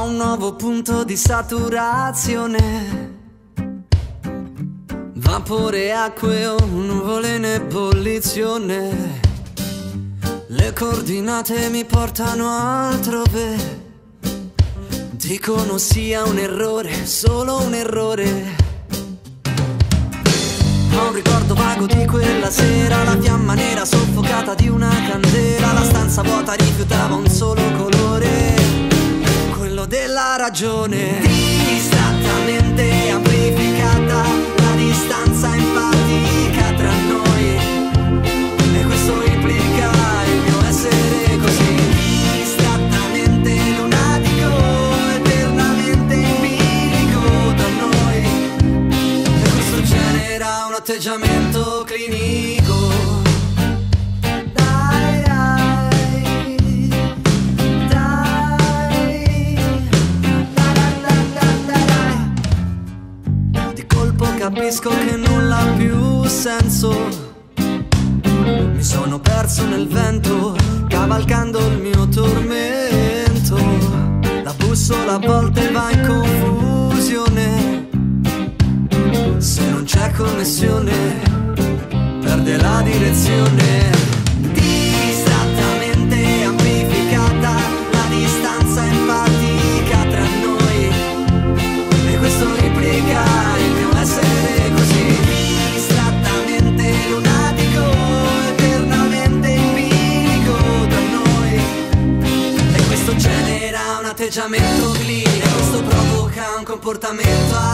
un nuovo punto di saturazione. Vapore, acque o nuvole in ebollizione. Le coordinate mi portano altrove. Dicono sia un errore, solo un errore. Ho un ricordo vago di quella sera, la fiamma nera soffocata di una candela. La stanza vuota rifiutava un solo colore, quello della ragione. Distrattamente amplificata la distanza empatica tra noi, e questo implica il mio essere così distrattamente lunatico, eternamente empirico da noi, e questo genera un atteggiamento clinico. Dai, dai, dai, dai. Di colpo capisco che nulla ha più senso. Mi sono perso nel vento, cavalcando il mio tormento. La bussola a volte va in confusione. Se non c'è connessione, perde la direzione. Distrattamente amplificata la distanza empatica tra noi, e questo implica il mio essere così distrattamente lunatico, eternamente empirico da noi, e questo genera un atteggiamento clinico. Questo provoca un comportamento